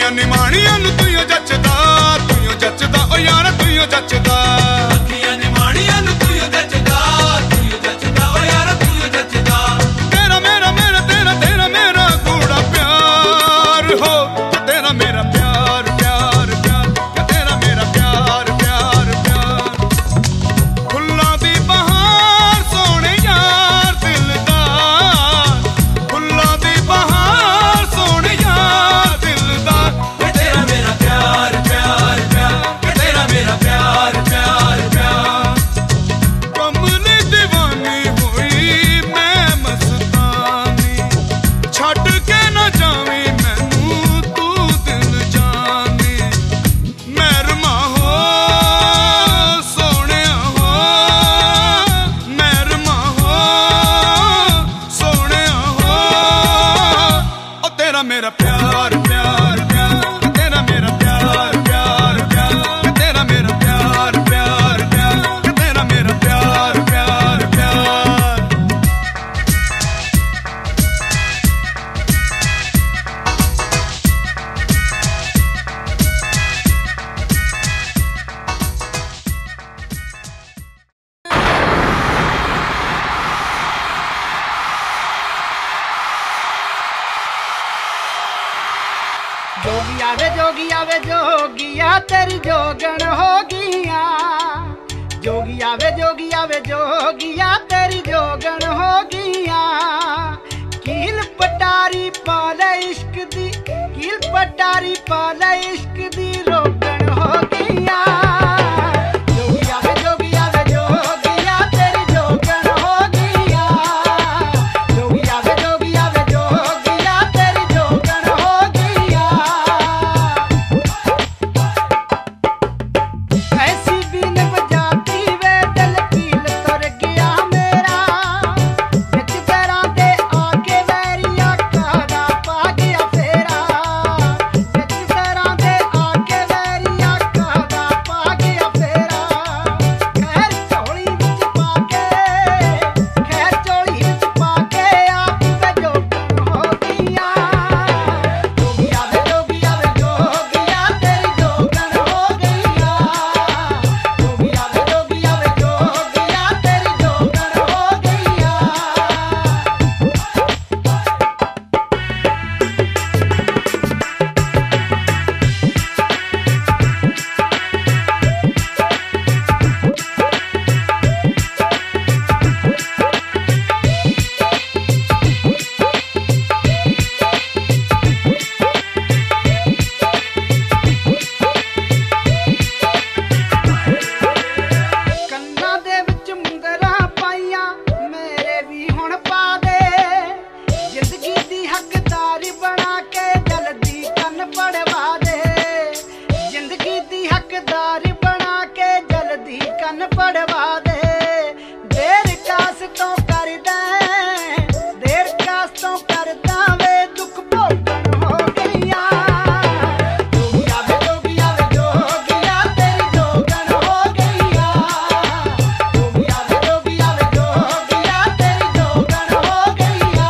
अखियां निमाणियां नू तूं जचदा ओ यार तूं जचदा अखियां निमाणियां नू तूं जचदा ओ यार तूं जचदा तेरा मेरा मेरा तेरा तेरा मेरा गूढ़ा प्यार हो तेरा मेरा प्यार प्यार प्यार तेरा मेरा प्यार प्यार प्यार फुल्लां दी बहार सोने यार दिलदार फुल्लां दी बहार सोने यार दिलदार तेरा मेरा प्यार प्यार प्यार तेरा मेरा प्यार प्यार प्यार कमली दीवानी हुई मैं मस्तानी छड़ के ना जावी मैनू तू दिल जानी मेहरमा हो सोने हो मेहरमा हो सोने हो ओ तेरा मेरा प्यार प्यार प्यार तेरा मेरा प्यार प्यार प्यार तेरा मेरा प्यार प्यार प्यार तेरा मेरा प्यार प्यार प्यार जोगिया वे जोगिया तेरी जोगन हो गिया जोगिया वे जोगिया तेरी जोगन हो गिया कील पटारी पाले इश्क दी कील पटारी पाले इश्क दी रोगन हो गिया जोगिया वे जोगिया तेरी जोगन हो गिया जोगिया वे जोगिया तेरी जोगन हो गिया ऐसी बीन बजाती वे दिल कील तर गया मेरा बिच पैरां दे आके वैरिया कादा पा गया फेरा बिच पैरां दे आके वैरिया कादा पा गया फेरा खैर चोली विच पाके आप वे जोगन हो गया जोगिया वे जोगिया तेरी जोगन हो गया जोगिया वे जोगिया तेरी जोगन हो गया ਕੰਨਾਂ ਦੇ ਵਿੱਚ ਮੁੰਦਰਾਂ ਪਾਈਆਂ ਮੇਰੇ ਵੀ ਹੁਣ ਪਾ ਦੇ ਜ਼ਿੰਦਗੀ ਦੀ ਹੱਕਦਾਰੀ ਬਣਾ ਕੇ ਜਲਦੀ ਕੰਨ ਪੜਵਾ ਦੇ ਜ਼ਿੰਦਗੀ ਦੀ ਹੱਕਦਾਰੀ ਬਣਾ ਕੇ ਜਲਦੀ ਕੰਨ ਪੜਵਾ ਦੇ ਦੇਰ ਕਾਸ ਤੋਂ ਕਰਦਾ ਦੇਰ ਕਾਸ ਤੋਂ ਕਰਦਾ ਵੇ ਦੁੱਖ ਭੋਗਣ ਹੋ ਗਈਆਂ जोगिया वे जोगिया तेरी जोगन हो गया जोगिया वे जोगिया तेरी जोगन हो गया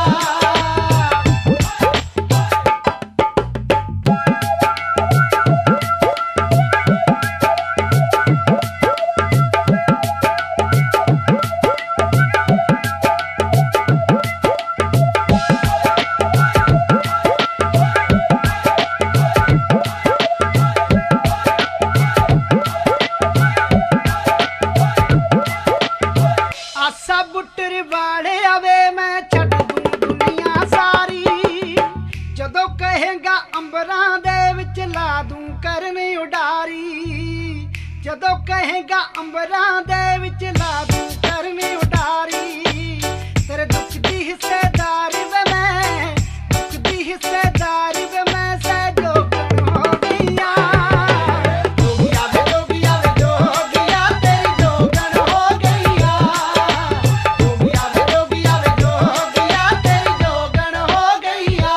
आसा बुट्टर वाले आवे मैं छड़ दूं दुनिया सारी जदों कहेगा अंबरां दे विच ला दूं करन उडारी जदों कहेगा अंबरां दे विच ला दूं करन उडारी तेरे दुख दी हिस्सेदारी वे मैं दुख दी हिस्सेदारी वे मैं सहजोगन हो गईया जोगिया वे जोगिया तेरी जोगन हो गईया जोगिया वे जोगिया तेरी जोगन हो गईया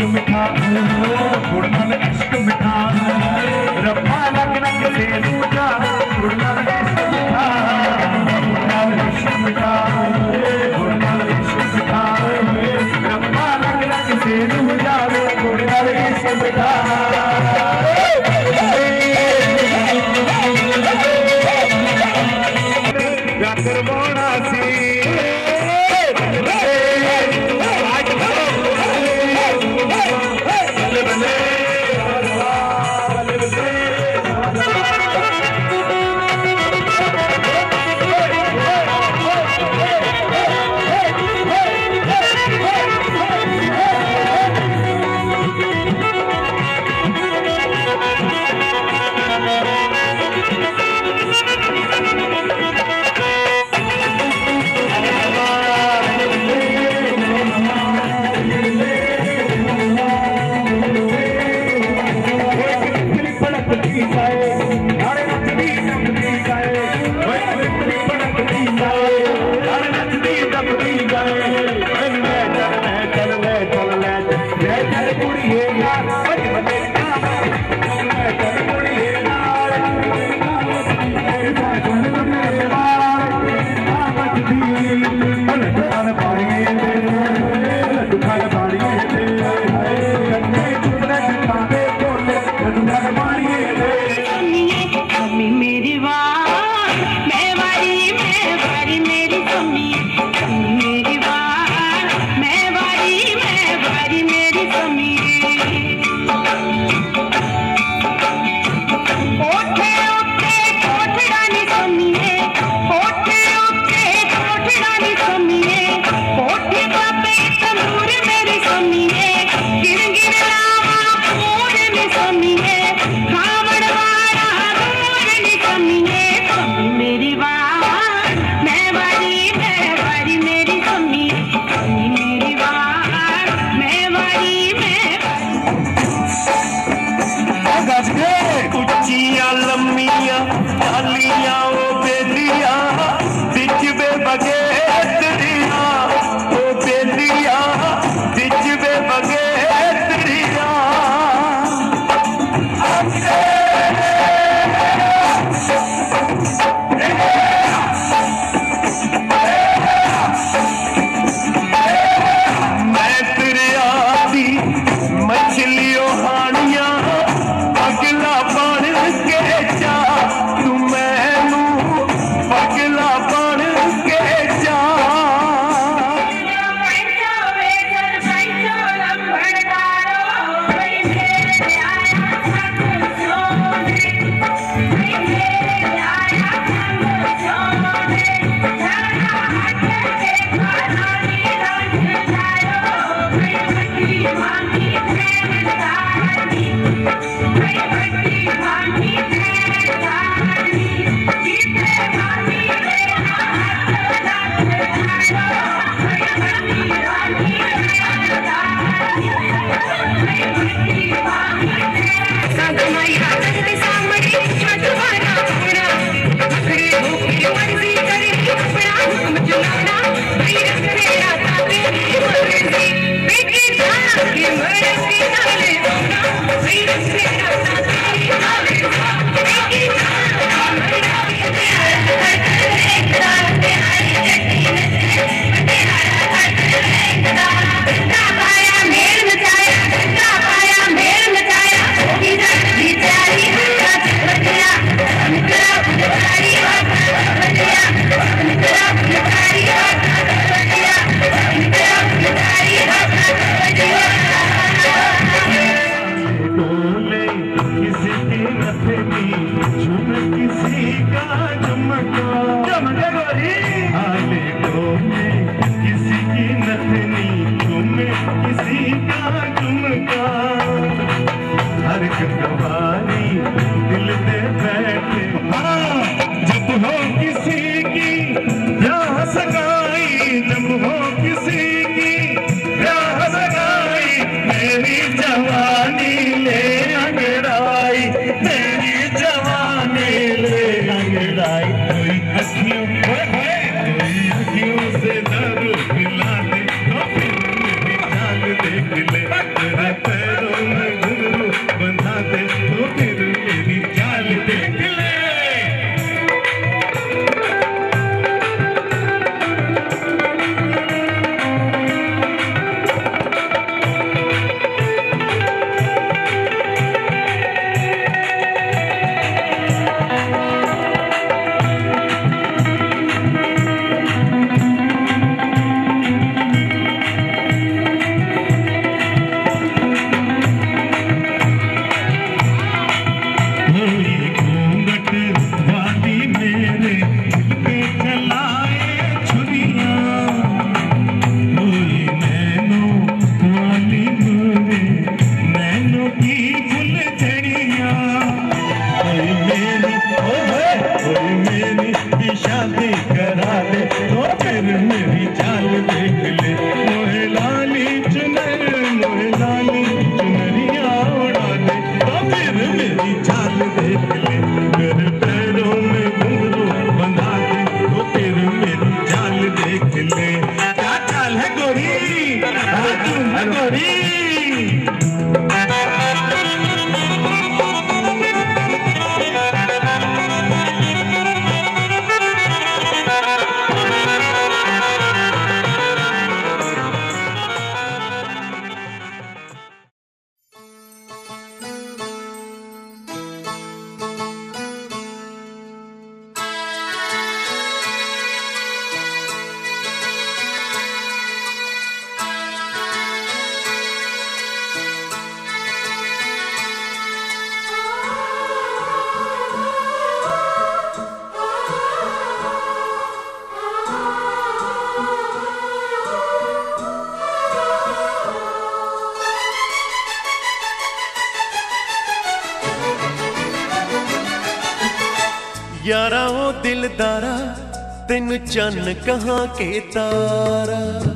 मिठा गुड़ नाल इश्क मिठा रब्बा लग लग से दूजा गुड़ नाल इश्क मिठा गुड़ नाल इश्क मिठा गुड़ नाल इश्क मिठा रब्बा लग लग से दूजा गुड़ नाल इश्क मिठा करवाना सी बल्ले बल्ले यारा ओ दिलदारा तेन चन्न कहाँ के तारा,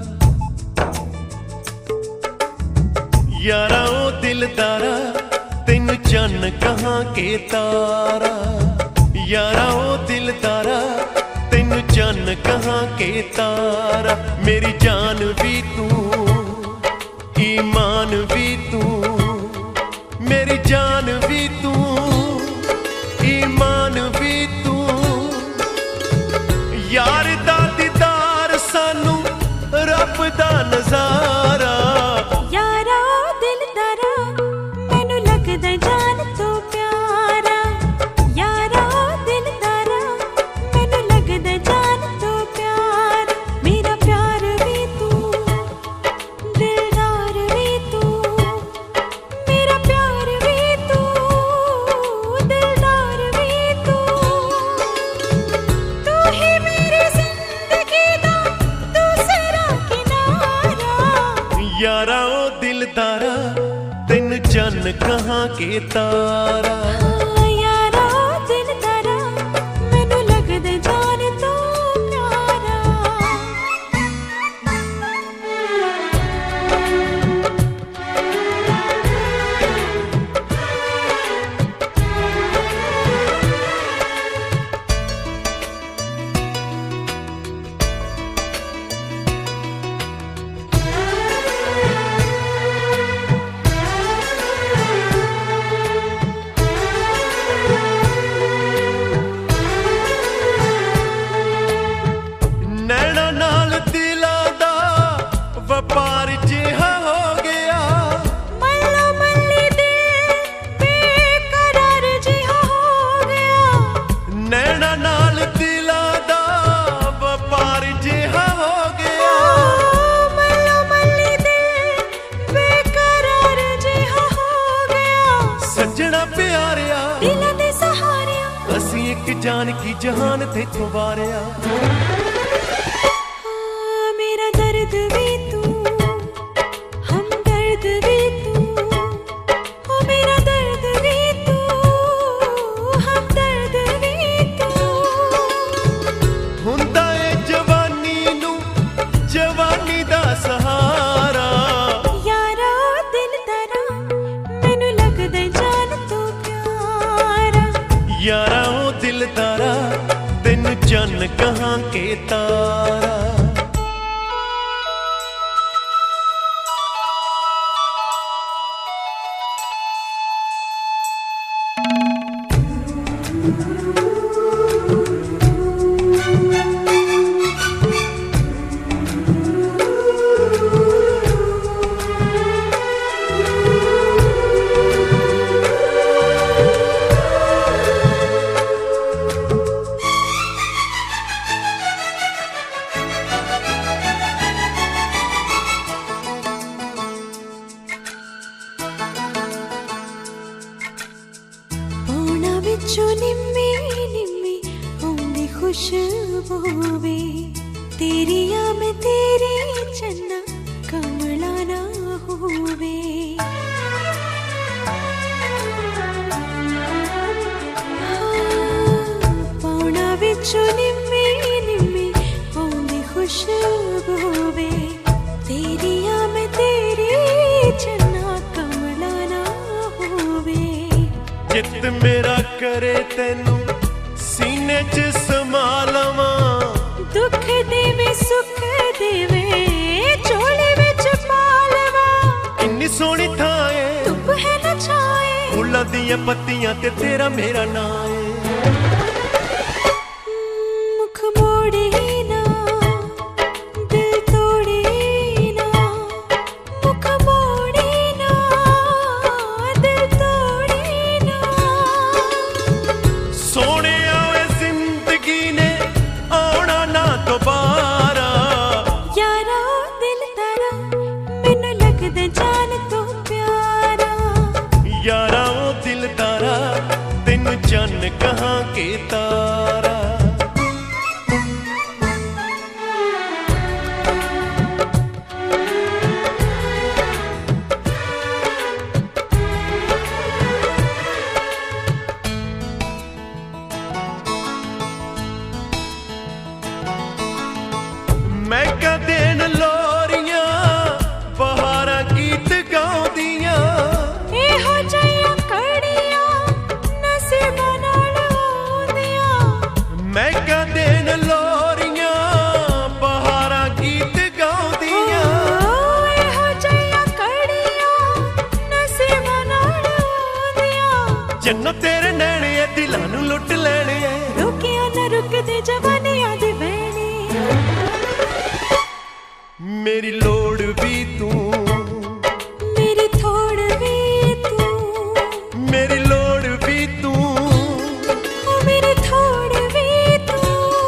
यारा ओ दिलदारा तेन चन्न कहाँ के तारा, यारा ओ दिलदारा तेन चन्न कहाँ के तारा। मेरी जान भी तू, ईमान भी तू, मेरी जान भी तू, ईमान भी तू। यार दा दीदार सानू रब दा नजारा। यारा दिलदारा मैनू लगदा जान तो प्यारा, यारा दिलदारा मैनू लगदा जान तो प्यारा। मेरा प्यार भी तू, दिलदार भी तू, मेरा प्यार भी तू, दिलदार भी तू। तू ही मेरी जिंदगी दा दूसरा किनारा। यारा ओ दिलदारा तेन चन्न कहाँ के तारा। यारा दिलदारा मैनू लगदा जान तो प्यारा। नैना नाल दिला दा वपार जिहा हो गया। मल्लो मल्ली दिल बेकरार जिहा हो गया। नैना नाल दिला दा वपार जिहा हो गया। मल्लो मल्ली दिल बेकरार जिहा हो गया। सजना प्यारिया दिल दे सहारिया असी एक जान की जहान ते वारिया। मेरा दर्द भी तू, हम दर्द भी तू, ओ मेरा दर्द भी तू, हम दर्द भी तू। हुंदा ए जवानी नू जवानी दा सहारा। यारा दिलदारा मैनू लगदा जान तो प्यारा। यारा ओ दिलदारा तेन चन्न कहाँ के तारा। पौना विचों निम्मी निम्मी आउंदी खुशबू वे। तेरी या मैं तेरी चन्ना कमला ना होवे। पौना विचों निम्मी निम्मी आउंदी खुशबू वे। तेरी या मैं तेरी चन्ना कमला ना होवे। जित मेरा करे तेनू सीने च समा लवां। दुख देवे सुख देवे फूलों दियां पत्तियां ते तेरा मेरा नाम मुख मोड़े ना दिल तोड़े ना मुख मोड़े ना दिल तोड़े ना सोने आए जिंदगी ने आना ना दोबारा यारा दिल तारा मैनू लगदा जान तो प्यारा यारा ओ दिल तारा तेनू चन्न कहाँ के तारा मैं क्या देन लोरियां बहारा गीत गाउंदियां एहो जइयां कड़ियां नसीबां नाल आउंदियां मैं क्या देन लोरियां बहारा गीत गाउंदियां एहो जइयां कड़ियां नसीबां नाल आउंदियां जन्नत तेरे नैणे ए दिलां नू लुट लैणे ए रुकिया न रुकदे जवानियां दी वैणी मेरी लोड़ भी तू मेरी थोड़ भी तू मेरी लोड़ भी तू ओ मेरी थोड़ भी तू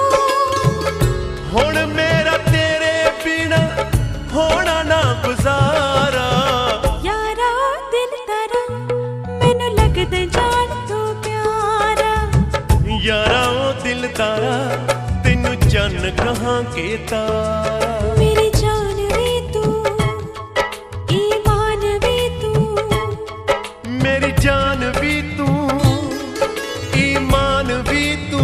हुण मेरा तेरे बिना होना ना गुजारा यारा दिल तारा मैनू लगदा जान तो प्यारा यारा ओ दिल तारा तेनू चन्न कहाँ के तारा मेरी जान भी तू ईमान भी तू मेरी जान भी तू ईमान भी तू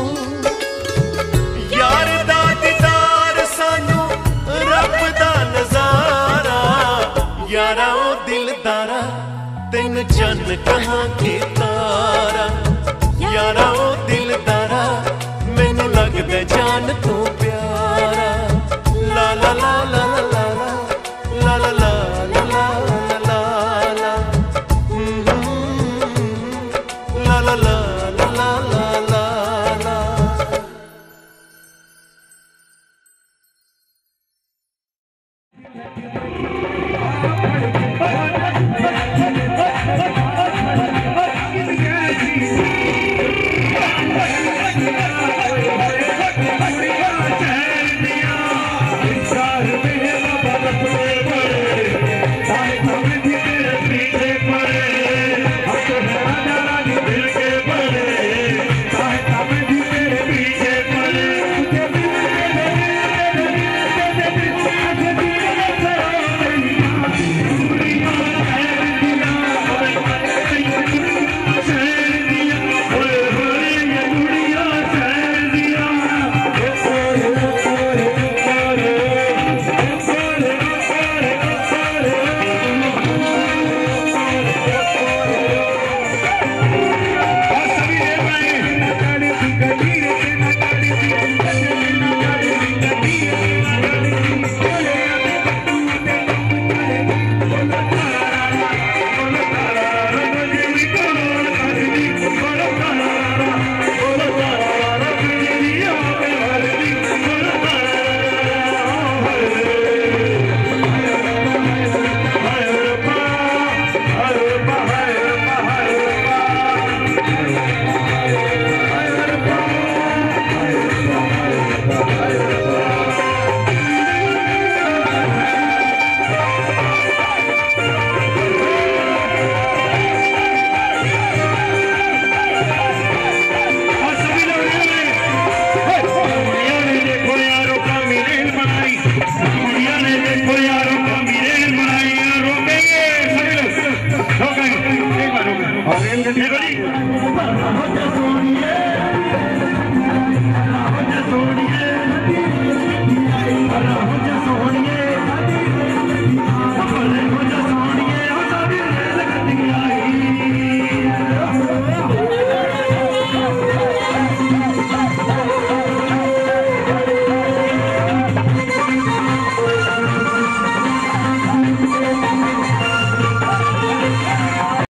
यार दा दीदार सानू रब दा नजारा यारा ओ दिलदारा तेन चन्न कहाँ के तारा यारा ओ दिलदारा मैनू लगदा जान तो प्यारा ला ला ला ला ला ला ला ला ला ला ला ला ला ला ला ला ला ला ला